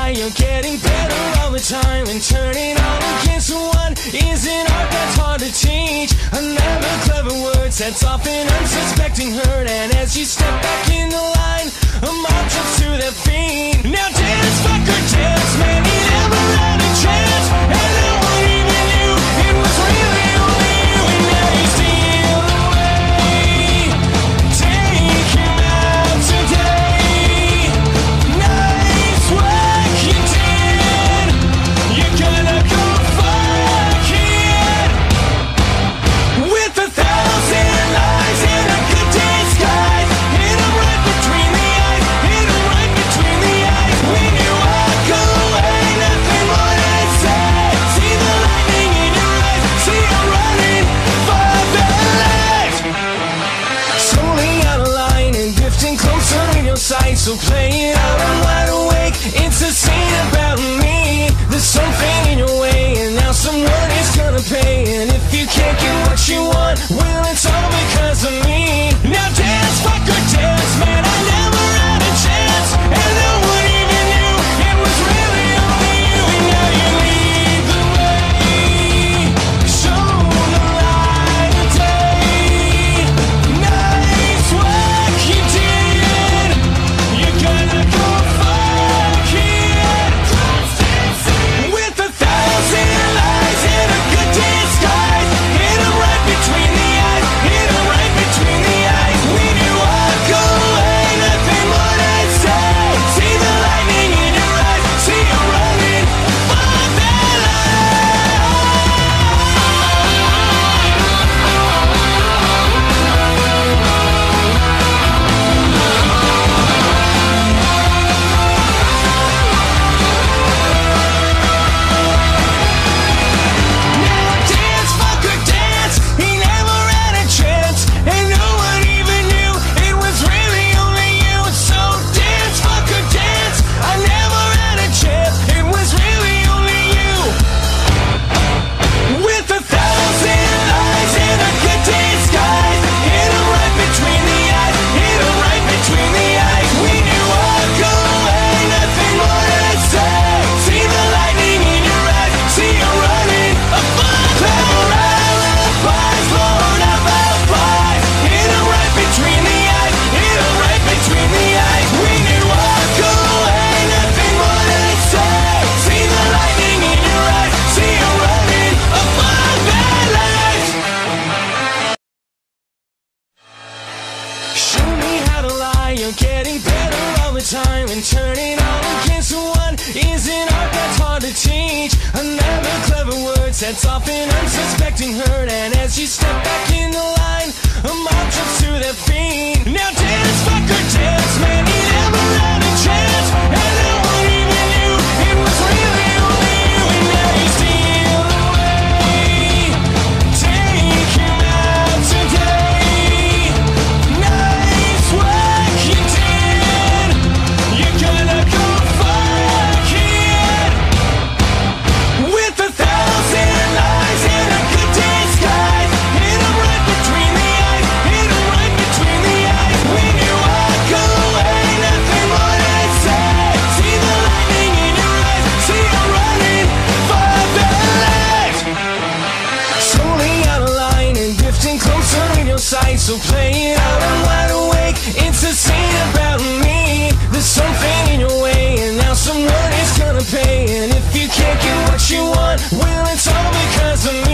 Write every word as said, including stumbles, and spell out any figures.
lie, you're getting better all the time, and turning all against one is an art that's hard to teach. Another clever word sets off an unsuspecting hurt, and as you step back in the line, a mob jumps to their feet. Now dance, fucker, dance, man, he never had a chance, and no one even knew it was really only you, and now you steal away. Take him out today. Nice work you did. You're gonna go far, kid. With a thousand lies and a good disguise, hit him right between the eyes, hit him right between the eyes. When you walk away, nothing more to say. See the lightning in your eyes, see you running for the light. Slowly out of line and drifting closer in your sight, so play it out, I'm wide awake. It's a scene about me. There's something in your way, and now someone is gonna pay. And if you can't get what you want, well, it's all because of me. Now dance, fucker, dance, man, I never had a chance, and no one even knew it was really only you, and now you lead the way. Show the light of day. Nice work you did. You're gonna go far, kid. With a thousand lies and a good disguise, hit him right between the eyes, hit him right between the eyes. When you walk away, nothing more to say. See the lightning in your eyes, see you running for their Now dance, fucker, dance. He never had a chance, and no one even knew it was really only you. So dance, fucker, dance. I never had a chance, it was really only you. With a thousand lies and a good disguise, hit him right between the eyes, hit him right between the eyes. When you walk away, nothing more to say. See the lightning in your eyes, see you running above. Clever alibis, blown up alibis. Hit him right between the eyes, hit him right between the eyes. When you walk away, nothing more to say. See the lightning in your eyes, see you running above their lights. Show me how to lie, you're getting better all the time, and turning all against one is an art that's hard to teach. Another clever word sets off an unsuspecting hurt, and as you step back in the line, a mob jumps to their feet. Now dance, fucker, dance, man, he never had a chance, and no one even knew it was really only you, and now you steal away. Take him out today. Nice work you did. You're gonna go far, kid. With a thousand lies and a good disguise, hit him right between the eyes, hit him right between the eyes. When you walk away, nothing more to say. See the lightning in your eyes, see you running for the light. Slowly out of line and drifting closer in your sight, so play it out, I'm wide awake. It's a scene about me. There's something in your way, and now someone is gonna pay. And if you can't get what you want, well, it's all because of me.